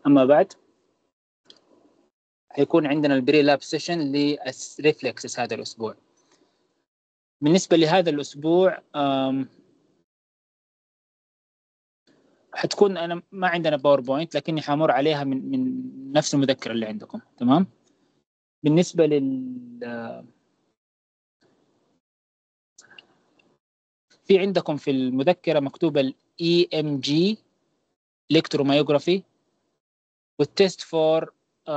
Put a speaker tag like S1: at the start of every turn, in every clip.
S1: أما بعد حيكون عندنا البري لاب سيشن للريفلكسز هذا الأسبوع. بالنسبة لهذا الأسبوع حتكون أنا ما عندنا باوربوينت، لكني حامر عليها من نفس المذكرة اللي عندكم. تمام. بالنسبة في عندكم في المذكرة مكتوبة ال EMG إلكتروميوغرافي والتست فور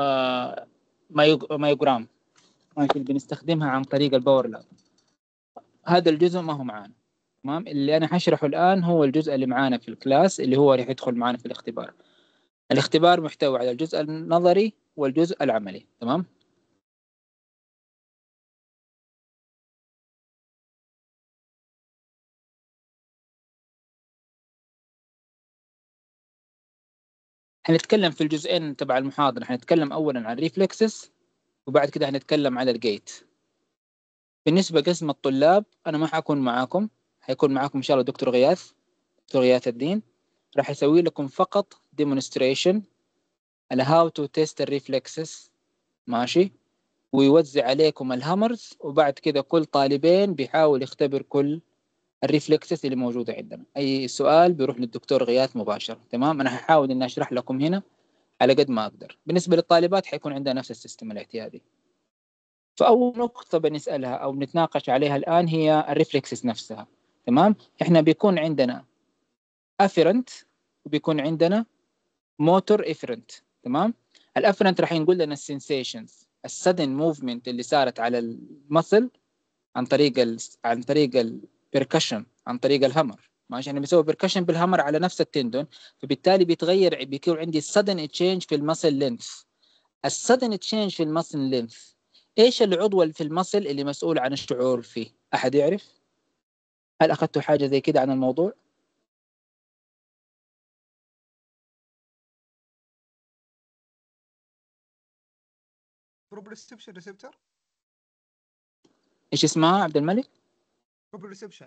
S1: مايوجرام اللي بنستخدمها عن طريق الباور لاب. هذا الجزء ما هو معانا. تمام. اللي أنا حشرحه الآن هو الجزء اللي معانا في الكلاس، اللي هو راح يدخل معانا في الاختبار. الاختبار محتوي على الجزء النظري والجزء العملي. تمام. هنتكلم في الجزئين تبع المحاضرة. هنتكلم أولا عن الريفلكسز وبعد كده هنتكلم على الجيت. بالنسبة قسم الطلاب أنا ما حكون معاكم، حيكون معاكم إن شاء الله دكتور غياث الدين. راح يسوي لكم فقط demonstration على how to test the reflexes. ماشي. ويوزع عليكم الهامرز، وبعد كده كل طالبين بيحاول يختبر كل الريفلكسز اللي موجودة عندنا. أي سؤال بيروح للدكتور غياث مباشرة. تمام. أنا هحاول إني أشرح لكم هنا على قد ما أقدر. بالنسبة للطالبات حيكون عندنا نفس السيستم الاعتيادي. فأول نقطة بنسألها أو بنتناقش عليها الآن هي الريفلكسز نفسها. تمام. إحنا بيكون عندنا afferent وبيكون عندنا motor efferent. تمام. الافرنت راح ينقل لنا السنسيشنز، السدن موفمنت اللي صارت على المسل عن طريق البركشن، عن طريق الهامر. ماشي. انا بسوي بركشن بالهامر على نفس التندون، فبالتالي بيكون عندي sudden change في المسل لينث. السدن تشينج في المسل لينث، ايش العضو في المسل اللي مسؤول عن الشعور فيه؟ احد يعرف؟ هل اخذتوا حاجه زي كده عن الموضوع؟
S2: بروبريسبشن ريسبتور.
S1: ايش اسمها عبد الملك؟
S2: بروبريسبشن.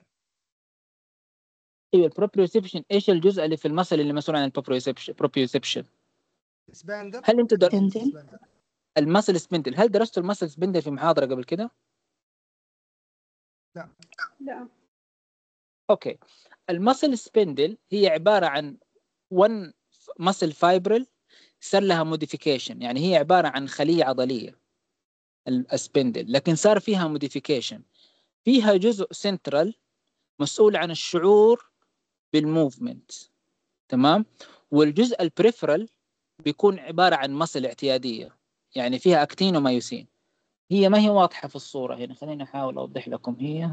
S1: ايوه البروبريوسبشن. ايش الجزء اللي في المسل اللي مسؤول عن البروبريوسبشن؟
S2: سباندر.
S1: هل انت
S3: سبندل.
S1: المسل سبندل، هل درستوا المسل سبندل في محاضره قبل كده؟
S3: لا.
S1: اوكي. المسل سبندل هي عباره عن one مسل فايبرل صار لها موديفيكيشن، يعني هي عباره عن خليه عضليه السبندل، لكن صار فيها موديفيكيشن. فيها جزء سنترال مسؤول عن الشعور بالموفمنت. تمام. والجزء البريفرال بيكون عبارة عن مصل اعتيادية، يعني فيها أكتين ومايوسين. هي ما هي واضحة في الصورة هنا، خليني أحاول أوضح لكم هي.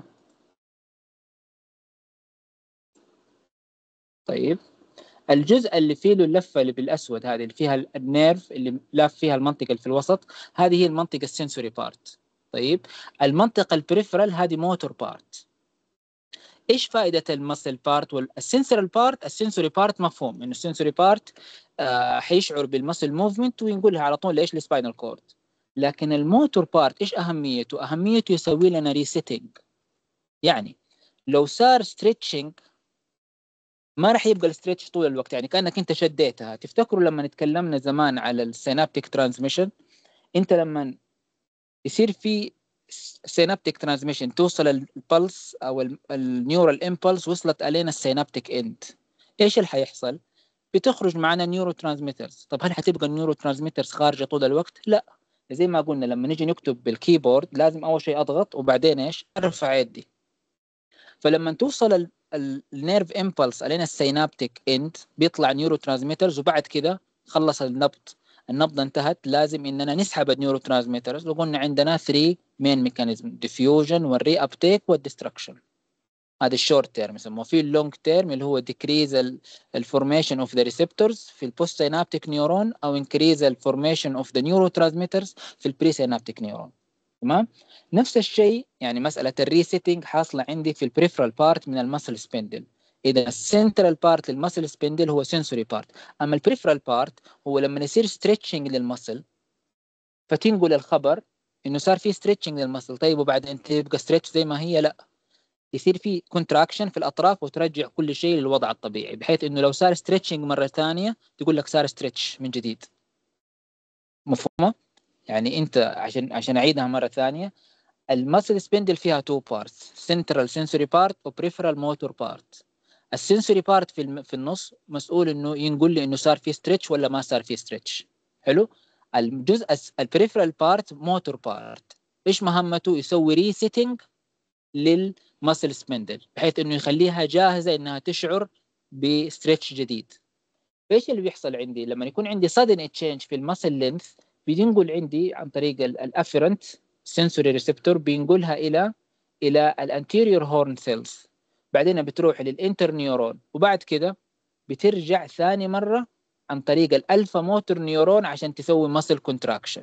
S1: طيب الجزء اللي فيه له اللفة اللي بالأسود هذه اللي فيها النيرف اللي لاف فيها المنطقة اللي في الوسط، هذه هي المنطقة السنسوري بارت. طيب المنطقة البريفرال هذه موتور بارت. ايش فائده المسل بارت والسنسوري بارت؟ السنسوري بارت مفهوم انه السنسوري بارت حيشعر بالمسل موفمنت وينقلها على طول لايش؟ للسباينال كورد. لكن الموتور بارت ايش اهميته؟ اهميته يسوي لنا ريسيتنج. يعني لو صار ستريتشنج ما راح يبقى الستريتش طول الوقت، يعني كانك انت شديتها. تفتكروا لما تكلمنا زمان على السينابتيك ترانسميشن، انت لما يصير في سينابتيك ترانسميشن توصل البلس او النيورال امبلس وصلت علينا السينابتيك اند، ايش اللي حيحصل؟ بتخرج معنا نيورو ترانسميترز. طب هل حتبقى النيورو ترانسميترز خارجه طول الوقت؟ لا. زي ما قلنا لما نيجي نكتب بالكيبورد لازم اول شيء اضغط وبعدين ايش؟ ارفع يدي. فلما توصل النيرف امبلس علينا السينابتيك اند بيطلع نيورو ترانسميترز، وبعد كده خلص النبضة انتهت، لازم اننا نسحب النيورو ترانسميترز. وقلنا عندنا 3 مين ميكانيزم: ديفيوجن والري ابتيك والديستركشن. هذا الشورت تيرم يسموه. في اللونج تيرم اللي هو ديكريز الفورميشن اوف ذا ريسبتورز في البوست سينابتيك نيورون، او انكريز الفورميشن اوف ذا نيورو ترانسميترز في البري سينابتيك نيورون. تمام. نفس الشيء يعني مسألة الريسيتنج حاصلة عندي في البريفرال بارت من المسل سبندل. إذا السنترال بارت للمسل سبندل هو سنسوري بارت، أما البريفرال بارت هو لما يصير ستريتشنج للمسل فتنقل الخبر إنه صار في ستريتشنج للمسل. طيب وبعدين تبقى ستريتش زي ما هي؟ لا، يصير في كونتراكشن في الأطراف وترجع كل شيء للوضع الطبيعي، بحيث إنه لو صار ستريتشنج مرة ثانية تقول لك صار ستريتش من جديد. مفهومة؟ يعني أنت عشان أعيدها مرة ثانية، المسل سبندل فيها تو بارتس، سنترال سنسوري بارت وبريفرال موتور بارت. السنسوري بارت في النص مسؤول إنه ينقل لي إنه صار في ستريتش ولا ما صار في ستريتش. حلو. الجزء البريفرال بارت موتور بارت، إيش مهمته؟ يسوي ريسيتنج للمسل سبندل بحيث انه يخليها جاهزه انها تشعر بستريتش جديد. ايش اللي بيحصل عندي لما يكون عندي sudden change في المسل لينث؟ بينقل عندي عن طريق الافيرنت سنسوري ريسبتور، بينقلها الى الانتيريور هورن سيلز، بعدين بتروح للانتر نيورون، وبعد كده بترجع ثاني مره عن طريق الالفا موتور نيورون عشان تسوي مسل كونتراكشن.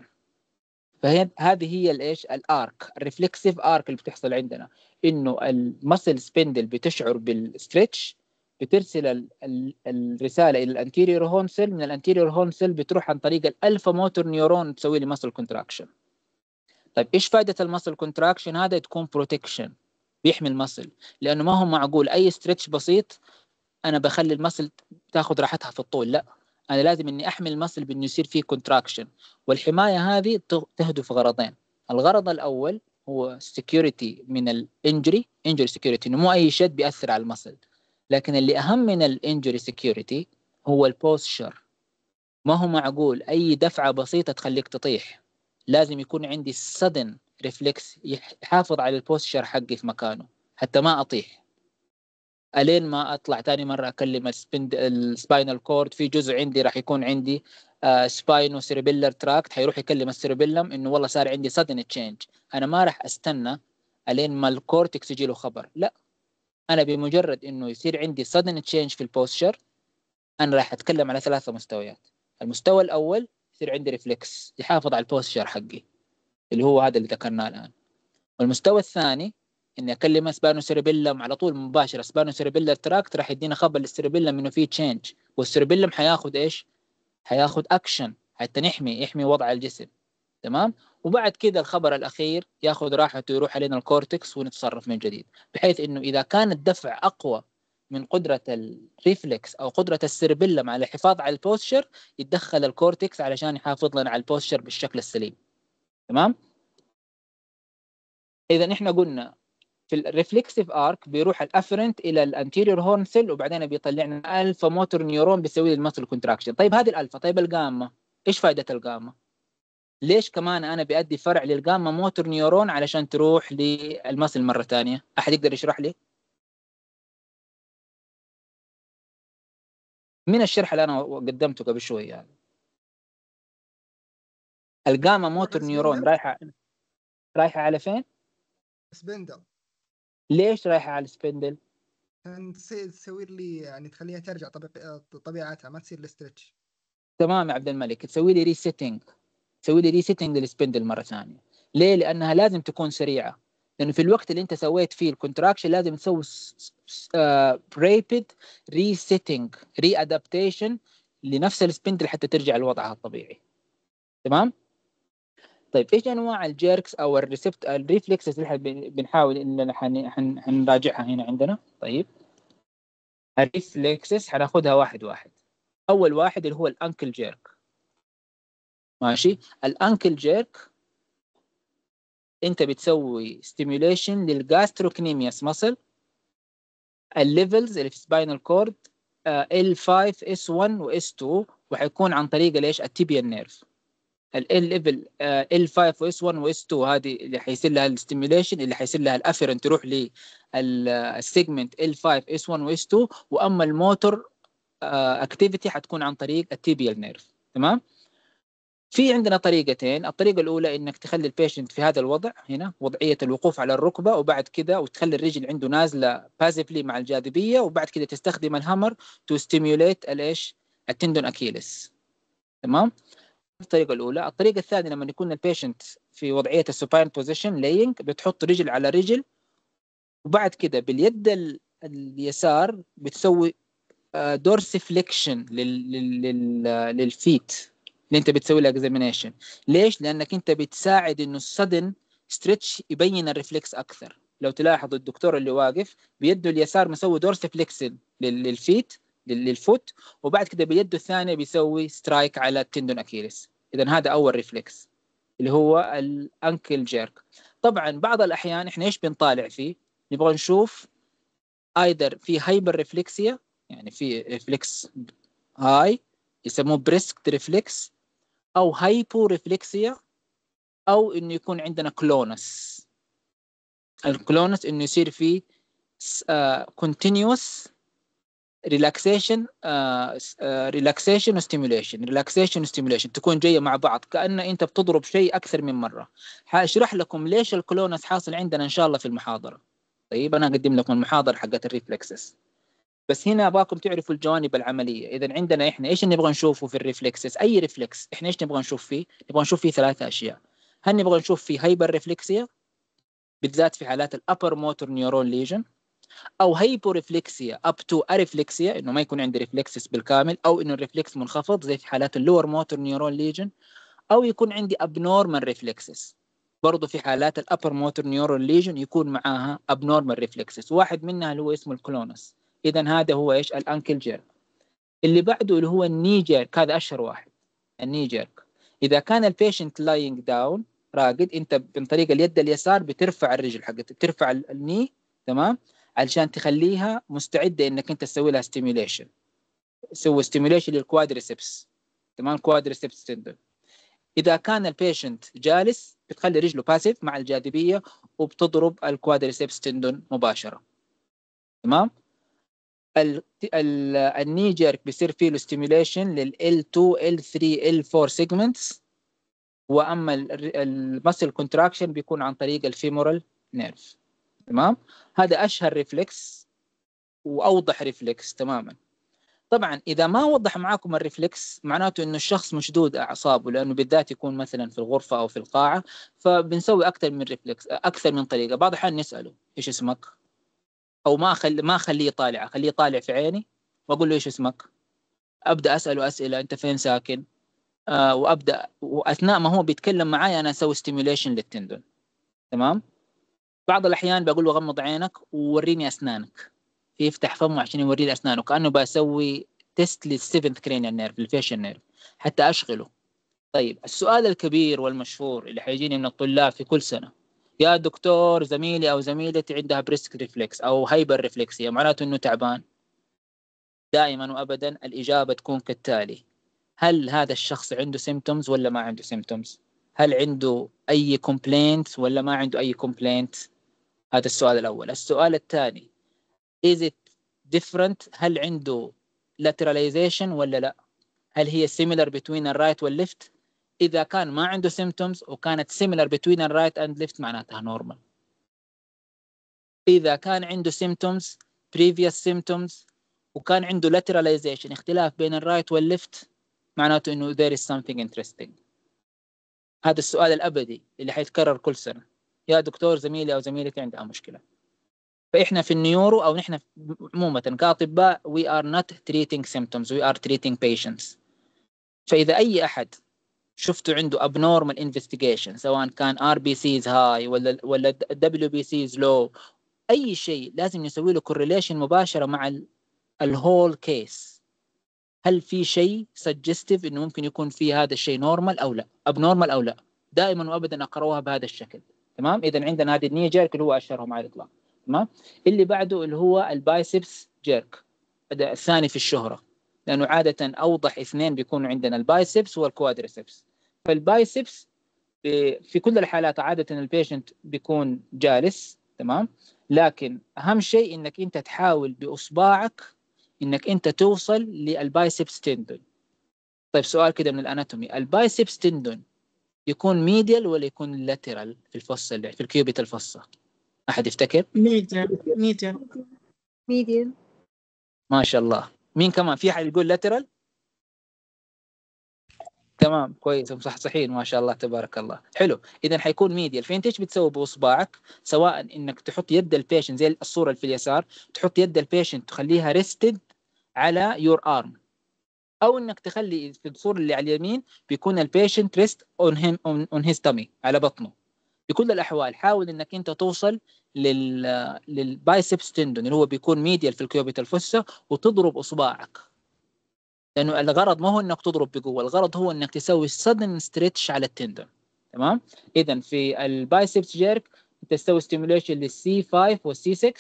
S1: فهذه هي الايش الارك، الريفلكسيف ارك اللي بتحصل عندنا، انه المسل سبندل بتشعر بالستريتش، بترسل الرساله الى الانتيريور هورن سيل، من الانتيريور هورن سيل بتروح عن طريق الالفا موتور نيورون تسوي لي مسل كونتراكشن. طيب ايش فائده المسل كونتراكشن هذا؟ تكون بروتكشن، بيحمي المسل، لانه ما هو معقول اي ستريتش بسيط انا بخلي المسل تاخذ راحتها في الطول، لا، انا لازم اني احمي المسل بانه يصير فيه كونتراكشن. والحمايه هذه تهدف غرضين. الغرض الاول هو سكيورتي من الانجري، انجري سكيورتي، انه مو اي شد بياثر على المسل. لكن اللي اهم من الانجري سكيورتي هو البوستشر. ما هو معقول اي دفعه بسيطه تخليك تطيح، لازم يكون عندي sudden ريفلكس يحافظ على البوستشر حقي في مكانه حتى ما اطيح. الين ما اطلع ثاني مره اكلم السباينال كورد، في جزء عندي راح يكون عندي سباينو سيربيلر تراكت، حيروح يكلم السيربيلم انه والله صار عندي sudden change. انا ما راح استنى الين ما الكورتكس يجي له خبر، لا، انا بمجرد انه يصير عندي sudden change في البوستشر انا راح اتكلم على ثلاثه مستويات. المستوى الاول يصير عندي ريفلكس يحافظ على البوستشر حقي اللي هو هذا اللي ذكرناه الان. والمستوى الثاني اني اكلم سبانو سيربيلم على طول مباشره، سبانو سيربيلر تراكت راح يدينا خبر للسيربيلم انه في تشينج، والسيربيلم حياخذ ايش؟ حياخذ اكشن حتى يحمي وضع الجسم. تمام. وبعد كده الخبر الاخير ياخذ راحته يروح علينا الكورتكس ونتصرف من جديد، بحيث انه اذا كان الدفع اقوى من قدره الريفلكس او قدره السيربيلم على الحفاظ على البوستشر، يتدخل الكورتكس علشان يحافظ لنا على البوستشر بالشكل السليم. تمام. اذا احنا قلنا في الريفلكسيف ارك بيروح الافرنت الى الانتيريور هورن سيل، وبعدين بيطلع لنا الفا موتور نيورون بيسوي لي المسل كونتراكشن. طيب هذه الالفا، طيب الجاما ايش فائده الجاما؟ ليش كمان انا بيأدي فرع للجاما موتور نيورون علشان تروح للمسل مره ثانيه؟ احد يقدر يشرح لي من الشرح اللي انا قدمته قبل شويه يعني؟ الجاما موتور نيورون رايحه على فين؟
S2: سبندل.
S1: ليش رايحه على السبندل؟
S2: عشان تسوي لي يعني تخليها ترجع طبيعتها، ما تصير الاسترتش.
S1: تمام يا عبد الملك، تسوي لي ريسيتنج، تسوي لي ريسيتنج للسبندل مره ثانيه. ليه؟ لانها لازم تكون سريعه، لانه في الوقت اللي انت سويت فيه الكونتراكشن لازم تسوي ريبيد ريسيتنج ري ادابتيشن لنفس السبندل حتى ترجع لوضعها الطبيعي. تمام. طيب ايش انواع الجيركس او الريفلكسز اللي احنا بنحاول اننا حنراجعها هنا عندنا؟ طيب الريفلكسز حناخدها واحد واحد. اول واحد اللي هو الانكل جيرك. ماشي. الانكل جيرك انت بتسوي ستيميوليشن للجاستروكنيميوس مسل، الليفلز اللي في سباينال كورد L5 S1 و S2، وحيكون عن طريق ليش التيبيال نيرف. الليفل L5 و S1 و S2 هذه اللي حيصير لها الستيميوليشن، اللي حيصير لها الافيرنت تروح للسيجمنت L5 S1 و S2، واما الموتور اكتيفيتي حتكون عن طريق التيبيال نيرف. تمام. في عندنا طريقتين. الطريقة الأولى إنك تخلي البيشنت في هذا الوضع هنا، وضعية الوقوف على الركبة، وبعد كده وتخلي الرجل عنده نازلة بازيفلي مع الجاذبية، وبعد كده تستخدم الهامر تو ستيميوليت الإيش التندون أكيلس. تمام. الطريقة الأولى. الطريقة الثانية لما يكون البيشنت في وضعية السوباين بوزيشن لاينج، بتحط رجل على رجل، وبعد كده باليد اليسار بتسوي دورسيفليكشن للفيت اللي انت بتسوي له اكزامينيشن. ليش؟ لانك انت بتساعد انه السدن ستريتش يبين الريفلكس اكثر. لو تلاحظ الدكتور اللي واقف بيده اليسار مسوي دورس فليكسل للفيت للفوت، وبعد كده بيده الثانيه بيسوي سترايك على التندون اكيليس. اذا هذا اول ريفلكس اللي هو الانكل جيرك. طبعا بعض الاحيان احنا ايش بنطالع فيه؟ نبغى نشوف ايدر في هايبر ريفلكسيا، يعني في ريفلكس هاي يسموه بريسك ريفلكس، او هايبو ريفلكسيا، او انه يكون عندنا كلونس. الكلونس انه يصير فيه continuous relaxation relaxation stimulation تكون جايه مع بعض، كأن انت بتضرب شيء اكثر من مره. هشرح لكم ليش الكلونس حاصل عندنا ان شاء الله في المحاضره. طيب انا اقدم لكم المحاضره حقت الريفلكسز، بس هنا ابغاكم تعرفوا الجوانب العمليه. اذا عندنا احنا ايش نبغى نشوفه في الريفلكسز؟ اي ريفلكس احنا ايش نبغى نشوف فيه؟ نبغى نشوف فيه ثلاثه اشياء. هل نبغى نشوف فيه هايبر ريفلكسيا بالذات في حالات الابر موتور نيورون ليجن، او هايبو ريفلكسيا اب تو اريفلكسيا انه ما يكون عندي ريفلكسس بالكامل، او انه الريفلكس منخفض زي في حالات اللور موتور نيورون ليجن، او يكون عندي ابنورمال ريفلكسس برضه في حالات الابر موتور نيورون ليجن يكون معاها ابنورمال ريفلكسس، واحد منها اللي هو اسمه الكلونس. اذا هذا هو ايش؟ الانكل جيرك. اللي بعده اللي هو الني جيرك، هذا اشهر واحد، الني جيرك. اذا كان البيشنت لاينج داون راقد، انت من طريق اليد اليسار بترفع الرجل حقتك، بترفع الني، تمام، علشان تخليها مستعده انك انت تسوي لها ستيميوليشن. سوي ستيميوليشن للكوادريسبس، تمام، كوادريسبس تندون. اذا كان البيشنت جالس بتخلي رجله باسيف مع الجاذبيه وبتضرب الكوادريسبس تندون مباشره، تمام. الني جيرك بيصير فيه له ستيميوليشن لل L2 L3 L4 سيجمنتس، واما المسل كونتراكشن بيكون عن طريق الفيمورال نيرف، تمام. هذا اشهر ريفلكس واوضح ريفلكس تماما. طبعا اذا ما وضح معاكم الريفلكس معناته انه الشخص مشدود اعصابه، لانه بالذات يكون مثلا في الغرفه او في القاعه، فبنسوي اكثر من ريفلكس، اكثر من طريقه. بعض الاحيان نساله ايش اسمك، او ما اخليه يطالع، اخليه يطالع في عيني واقول له ايش اسمك. ابدا اساله اسئله، انت فين ساكن، وابدا واثناء ما هو بيتكلم معي انا اسوي ستيميوليشن للتندون، تمام. بعض الاحيان بقول له غمض عينك ووريني اسنانك، يفتح فمه عشان يوري لي اسنانه، كانه بسوي تيست للسيفنث كرينيال نيرف، الفيشن نيرف، حتى اشغله. طيب السؤال الكبير والمشهور اللي حيجيني من الطلاب في كل سنه: يا دكتور زميلي او زميلتي عندها بريسك ريفلكس او هايبر ريفلكسيا، معناته انه تعبان؟ دائما وابدا الاجابه تكون كالتالي: هل هذا الشخص عنده سيمتومز ولا ما عنده سيمتومز؟ هل عنده اي كومبلينت ولا ما عنده اي كومبلينت؟ هذا السؤال الاول. السؤال الثاني: is it different؟ هل عنده lateralization ولا لا؟ هل هي similar between الرايت والليفت؟ إذا كان ما عنده symptoms وكانت similar between الرايت and left معناتها normal. إذا كان عنده symptoms previous symptoms وكان عنده lateralization اختلاف بين الرايت والليفت معناته إنه there is something interesting. هذا السؤال الأبدي اللي حيتكرر كل سنة: يا دكتور زميلي أو زميلتي عندها مشكلة. فإحنا في النيورو أو نحن عموما كأطباء we are not treating symptoms, we are treating patients. فإذا أي أحد شفته عنده abnormal investigation سواء كان RBCs high ولا WBCs low، أي شيء لازم نسوي له correlation مباشرة مع الهول كيس. هل في شيء suggestive إنه ممكن يكون في هذا الشيء normal أو لا، abnormal أو لا، دائما وأبدا أقرأوها بهذا الشكل، تمام. إذا عندنا هذه الني جيرك اللي هو أشهرهم على الإطلاق، تمام. اللي بعده اللي هو البايسبس جيرك، الثاني في الشهرة، لأنه عادة أوضح اثنين بيكونوا عندنا البايسبس والكوادريسبس. فالبايسبس في كل الحالات عادة البيشنت بيكون جالس، تمام، لكن أهم شيء إنك أنت تحاول بإصبعك إنك أنت توصل للبايسبس تندون. طيب سؤال كده من الأناتومي: البايسبس تندون يكون ميديال ولا يكون لاترال في الفصة اللي في الكيوبيت الفصة؟ أحد يفتكر؟
S3: ميديال.
S1: ما شاء الله. مين كمان؟ في أحد يقول لاترال؟ تمام، كويس، صحيح، ما شاء الله تبارك الله، حلو. اذا حيكون ميديال. فانت ايش بتسوي باصبعك؟ سواء انك تحط يد البيشنت زي الصوره اللي في اليسار، تحط يد البيشنت تخليها ريستد على يور ارم، او انك تخلي في الصوره اللي على اليمين بيكون البيشنت ريست اون هيز تامي، على بطنه. بكل الاحوال حاول انك انت توصل للبايسبس تندون اللي هو بيكون ميديال في الكيوبيتال فوسا وتضرب اصبعك، لانه الغرض ما هو انك تضرب بقوه، الغرض هو انك تسوي sudden stretch على التندون. تمام. اذا في البايسبس جيرك انت تسوي ستيميوليشن للسي 5 والسي 6،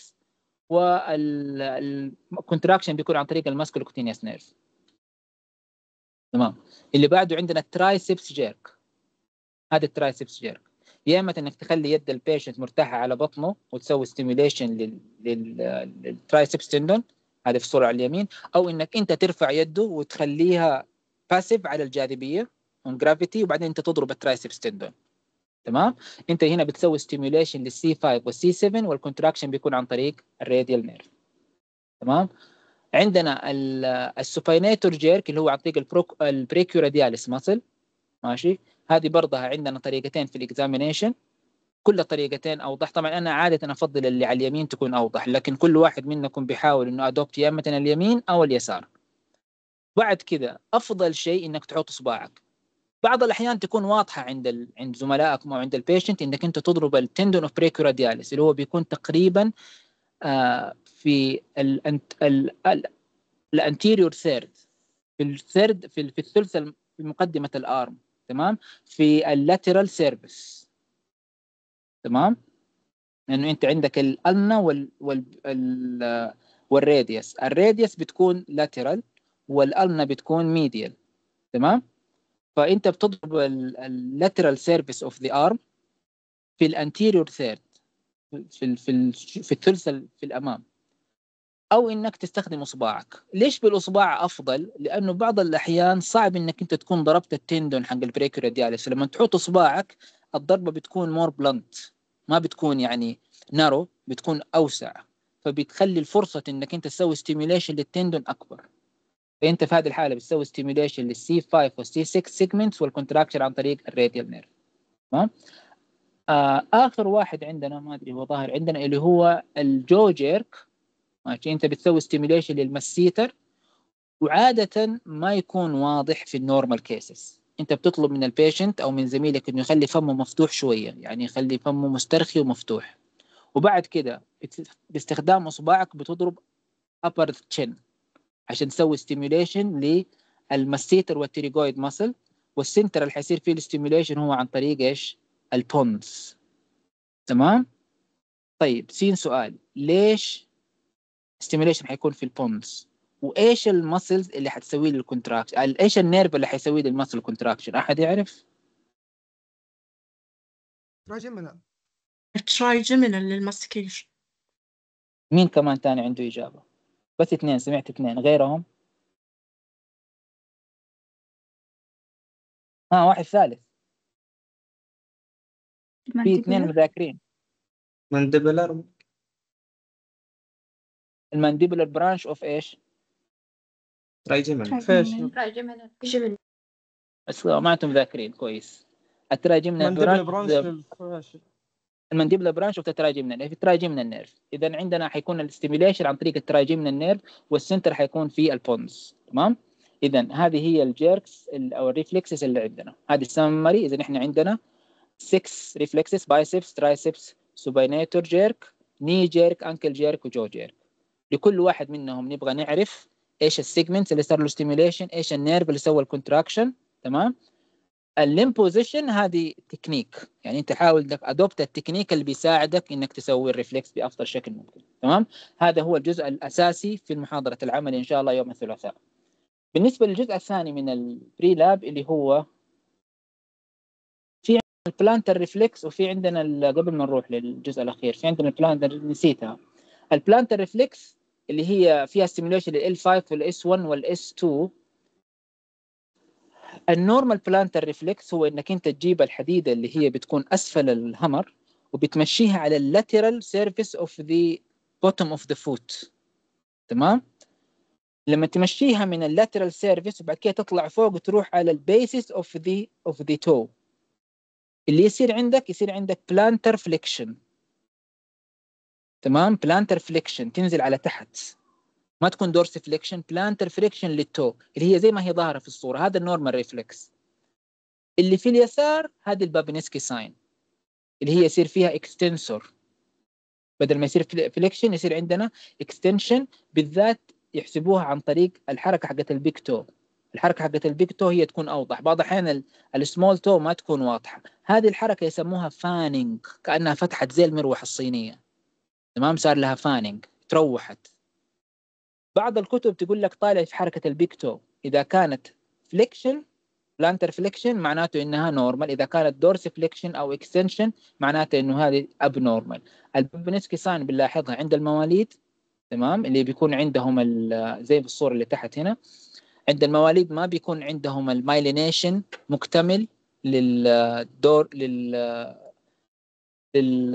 S1: والكونتراكشن بيكون عن طريق الماسكولوكوتينيوس نيرف. تمام. اللي بعده عندنا الترايسبس جيرك. هذا الترايسبس جيرك يا اما انك تخلي يد البيشنت مرتاحه على بطنه وتسوي ستيميوليشن للترايسبس تندون، هذا في الصوره على اليمين، او انك انت ترفع يده وتخليها باسيف على الجاذبيه اون جرافيتي وبعدين انت تضرب الترايسبس تندون. تمام. انت هنا بتسوي ستيميوليشن للسي 5 والسي 7 والكونتراكشن بيكون عن طريق الراديال نيرف. تمام. عندنا السوباينيتور جيرك اللي هو عن طريق البريكيورادياليس ماسل. ماشي. هذه برضها عندنا طريقتين في الاكزامينيشن، كل الطريقتين اوضح. طبعا انا عاده افضل اللي على اليمين تكون اوضح، لكن كل واحد منكم بيحاول انه ادوبت يا اما اليمين او اليسار. بعد كذا افضل شيء انك تحط اصبعك. بعض الاحيان تكون واضحه عند زملائكم او عند البيشنت انك انت تضرب التندون اوف بريكورادياليس اللي هو بيكون تقريبا في الانتيريور ثيرد، في الثيرد في الثلث في مقدمه الارم. تمام. في اللاترال سيرفيس. تمام. لانه انت عندك الالنا والراديوس، الراديوس بتكون لاترال والالنا بتكون ميديال. تمام. فانت بتضرب اللاترال سيرفيس اوف ذا ارم في الانتيريور ثيرد، في الثلث في الامام، او انك تستخدم اصبعك. ليش بالاصبع افضل؟ لانه بعض الاحيان صعب انك انت تكون ضربت التندون حق البريكورادياليس، لما تحط اصبعك الضربه بتكون مور بلنت، ما بتكون يعني نارو، بتكون اوسع، فبتخلي الفرصه انك انت تسوي ستيميوليشن للتندون اكبر. فانت في هذه الحاله بتسوي ستيميوليشن للسي 5 والسي 6 سيجمنتس والكونتراكشن عن طريق الراديال نيرف. تمام. اخر واحد عندنا ما ادري هو ظاهر عندنا اللي هو الجو جيرك. ماشي. انت بتسوي ستيميوليشن للمسيتر، وعاده ما يكون واضح في النورمال كيسز. انت بتطلب من البيشنت او من زميلك انه يخلي فمه مفتوح شويه، يعني يخلي فمه مسترخي ومفتوح، وبعد كده باستخدام اصبعك بتضرب upper chin عشان تسوي ستيميوليشن للمسيتر والتيريجويد ماسل، والسنتر اللي حيصير فيه الاستيميوليشن هو عن طريق ايش؟ البونز. تمام. طيب سين سؤال، ليش ستيميوليشن حيكون في البونز؟ وايش المسلز اللي حتسوي لي الكونتراكشن؟ ايش النيرف اللي حيسوي لي المسل كونتراكشن؟ احد يعرف؟
S2: تراجمنا.
S3: الترايجيمينال للماستيكيشن.
S1: مين كمان تاني عنده اجابه؟ بس اثنين، سمعت اثنين غيرهم. واحد ثالث. في اثنين مذاكرين.
S4: مانديبلر.
S1: المانديبولار برانش اوف ايش؟
S4: ترايجيمينال.
S3: ترايجيمينال.
S1: بس ما انتم مذاكرين كويس. التراجمنا
S5: برانش
S1: المانديبولار برانش اوف التراجمنا في التراجمنا نيرف. اذا عندنا حيكون الاستيميوليشن عن طريق التراجمنا نيرف، والسنتر حيكون في البونز. تمام. اذا هذه هي الجيركس او الريفلكسز اللي عندنا. هذه السمري. اذا احنا عندنا 6 ريفلكسز: بايسبس، ترايسبس، سوباينيتور جيرك، ني جيرك، انكل جيرك، وجو جيرك. لكل واحد منهم نبغى نعرف ايش السيجمنت اللي صار له ستيميوليشن، ايش النيرف اللي سوى الكونتراكشن. تمام. الليم بوزيشن هذه تكنيك، يعني انت حاول انك ادوبت التكنيك اللي بيساعدك انك تسوي الريفلكس بافضل شكل ممكن. تمام. هذا هو الجزء الاساسي في المحاضره العمل ان شاء الله يوم الثلاثاء. بالنسبه للجزء الثاني من البري لاب اللي هو في البلانتر ريفلكس، وفي عندنا قبل ما نروح للجزء الاخير في عندنا البلانتر، نسيتها. البلانتر ريفلكس اللي هي فيها ستيميوليشن لل L5 وال S1 وال S2. النورمال بلانتر ريفلكس هو انك انت تجيب الحديده اللي هي بتكون اسفل الهمر وبتمشيها على اللاترال سيرفيس اوف ذا بوتوم اوف ذا فوت. تمام. لما تمشيها من اللاترال سيرفيس وبعد كده تطلع فوق وتروح على البيسس اوف ذا تو، اللي يصير عندك بلانتر فليكشن. تمام. بلانتر فليكشن تنزل على تحت، ما تكون دورس فليكشن، بلانتر فليكشن للتو اللي هي زي ما هي ظاهره في الصوره. هذا النورمال ريفلكس. اللي في اليسار هذه البابينسكي ساين. اللي هي يصير فيها اكستنسور، بدل ما يصير فليكشن يصير عندنا اكستنشن. بالذات يحسبوها عن طريق الحركه حقت البيك تو. الحركه حقت البيك تو هي تكون اوضح، بعض الاحيان السمول تو ما تكون واضحه. هذه الحركه يسموها فانينج، كانها فتحت زي المروحه الصينيه، تمام، صار لها فانينج، تروحت. بعض الكتب تقول لك طالع في حركه البيك تو، اذا كانت فليكشن بلانتر فليكشن معناته انها نورمال، اذا كانت دورس فليكشن او اكستنشن معناته انه هذه اب نورمال. البابنسكي ساين بنلاحظها عند المواليد، تمام، اللي بيكون عندهم زي بالصوره اللي تحت هنا، عند المواليد ما بيكون عندهم المايلينيشن مكتمل للدور لل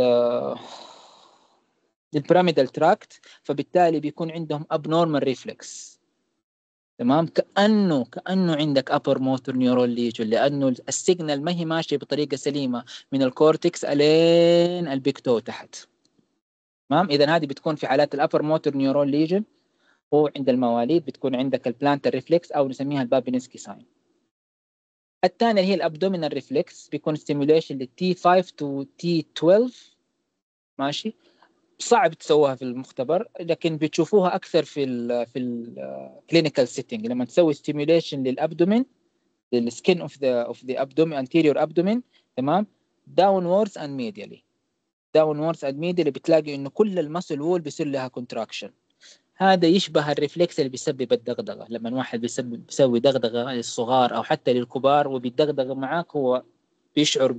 S1: للبيراميدال تراكت، فبالتالي بيكون عندهم ابنورمال ريفلكس، تمام، كأنه عندك upper motor neuron lesion، لأنه السيجنال ما هي ماشية بطريقة سليمة من الكورتكس ألين البيكتو تحت، تمام. إذا هذه بتكون في حالات الأبر موتور نيورون ليجن، وعند المواليد بتكون عندك البلانتر ريفلكس أو نسميها البابينسكي ساين. الثانية هي الأبدومينال ريفلكس، بيكون ستيميوليشن للتي 5 تو تي 12، ماشي. صعب تسووها في المختبر، لكن بتشوفوها اكثر في الكلينيكال سيتنج لما تسوي ستيميوليشن للابدومين، للسكين اوف ذا ابدومين، انتيريور ابدومين، تمام، داونوردز اند ميديالي. داونوردز اند ميديالي بتلاقي انه كل المسل وول بيصير لها كونتراكشن. هذا يشبه الريفلكس اللي بيسبب الدغدغه، لما واحد بيسوي دغدغه للصغار او حتى للكبار وبيدغدغ معاك، هو بيشعر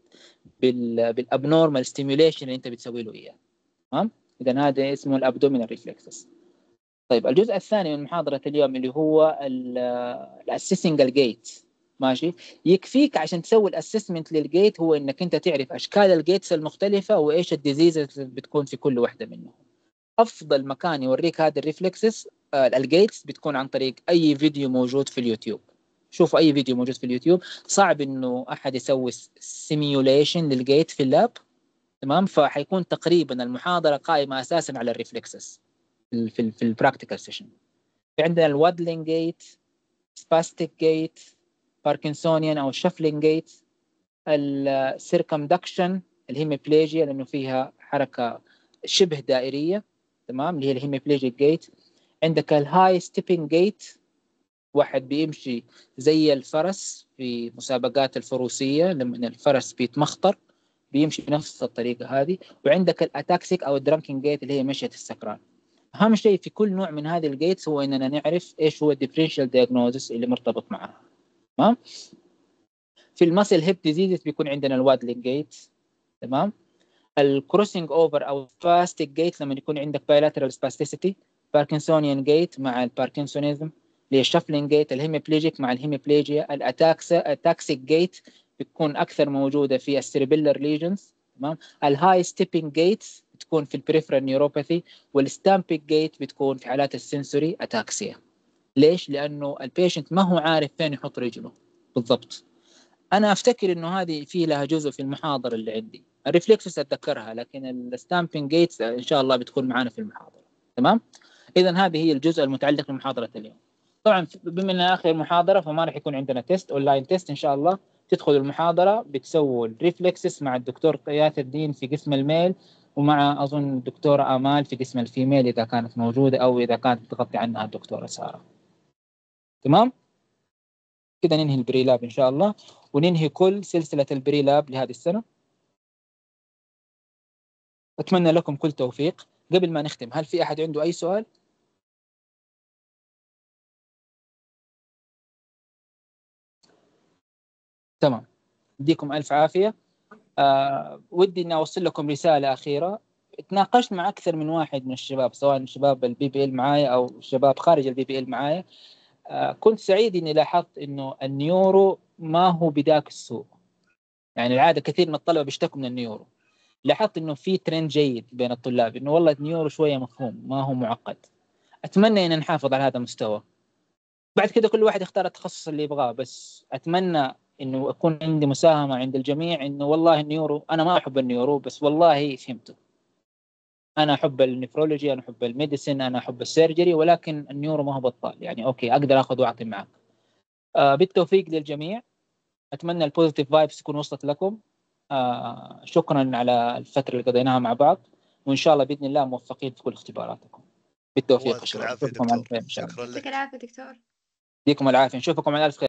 S1: بالابنورمال ستيميوليشن اللي انت بتسوي له اياه، تمام. اذا هذا اسمه الابدومينال ريفلكسز. طيب الجزء الثاني من محاضره اليوم اللي هو الاسيسنج الجيت، ماشي. يكفيك عشان تسوي الاسسمنت للجيت هو انك انت تعرف اشكال الجيتس المختلفه وايش الديزيزز اللي بتكون في كل واحده منهم. افضل مكان يوريك هذا الريفلكسز الجيتس بتكون عن طريق اي فيديو موجود في اليوتيوب. شوفوا اي فيديو موجود في اليوتيوب، صعب انه احد يسوي سيميوليشن للجيت في اللاب، تمام. فحيكون تقريبا المحاضره قائمه اساسا على الريفلكسز في البراكتيكال سيشن. في عندنا الوادلينج جيت، سباستيك جيت، باركنسونيان او شفلينج جيت، السيركمدكشن، الهيميبليجيا لانه فيها حركه شبه دائريه، تمام، اللي هي الهيميبليجيك جيت. عندك الهاي ستيبنج جيت، واحد بيمشي زي الفرس في مسابقات الفروسيه لما الفرس بيتمخطر بيمشي بنفس الطريقه هذه. وعندك الاتاكسيك او الدرانكينج جيت اللي هي مشيه السكران. اهم شيء في كل نوع من هذه الجيتس هو اننا نعرف ايش هو الديفرنشال دايجنوزس اللي مرتبط معها، تمام. في المسل هيب ديزيز بيكون عندنا الوادلينج جيت، تمام. الكروسنج اوفر او فاستيك جيت لما يكون عندك بايلاترال سباستيسيتي. باركنسونيان جيت مع الباركنسونيزم اللي هي الشفلينج جيت. الهيميبليجيك مع الهيميبليجيا. الاتاكسيك جيت بتكون اكثر موجوده في السيربيلر ليجنز، تمام. الهاي ستيبنج جيت بتكون في البريفرال نيوروباثي. والستامبيك جيت بتكون في حالات السنسوري اتاكسيا. ليش؟ لانه البيشنت ما هو عارف فين يحط رجله بالضبط. انا افتكر انه هذه في لها جزء في المحاضره اللي عندي. الريفلكسز اتذكرها، لكن الستامبينج جيتس ان شاء الله بتكون معنا في المحاضره، تمام. اذا هذه هي الجزء المتعلق بمحاضره اليوم. طبعا بما انها اخر محاضره فما راح يكون عندنا تيست اونلاين تيست ان شاء الله. تدخلوا المحاضره بتسووا الريفلكسز مع الدكتور ياسر الدين في قسم الميل، ومع اظن الدكتوره امال في قسم الفيميل اذا كانت موجوده او اذا كانت تغطي عنها الدكتوره ساره، تمام. كده ننهي البري لاب ان شاء الله، وننهي كل سلسله البري لاب لهذه السنه. اتمنى لكم كل توفيق. قبل ما نختم، هل في احد عنده اي سؤال؟ تمام، يديكم الف عافيه. ودي اني اوصل لكم رساله اخيره. تناقشت مع اكثر من واحد من الشباب، سواء شباب البي بي ال معايا او شباب خارج البي بي ال معايا. كنت سعيد اني لاحظت انه النيورو ما هو بذاك السوء. يعني العاده كثير من الطلبه بيشتكوا من النيورو. لاحظت انه في ترند جيد بين الطلاب انه والله النيورو شويه مفهوم، ما هو معقد. اتمنى ان نحافظ على هذا المستوى. بعد كده كل واحد يختار التخصص اللي يبغاه، بس اتمنى انه يكون عندي مساهمه عند الجميع انه والله النيورو انا ما احب النيورو بس والله فهمته. انا احب النفرولوجي، انا احب الميديسن، انا احب السيرجري، ولكن النيورو ما هو بطال، يعني اوكي اقدر اخذ واعطي معك. بالتوفيق للجميع. اتمنى البوزيتيف فايبس تكون وصلت لكم. شكرا على الفترة اللي قضيناها مع بعض، وإن شاء الله بإذن الله موفقين في كل اختباراتكم. بالتوفيق.
S6: الله يعطيك العافية دكتور. شكرا لك.
S3: يعطيك العافية دكتور.
S1: يديكم العافية، نشوفكم على ألف خير.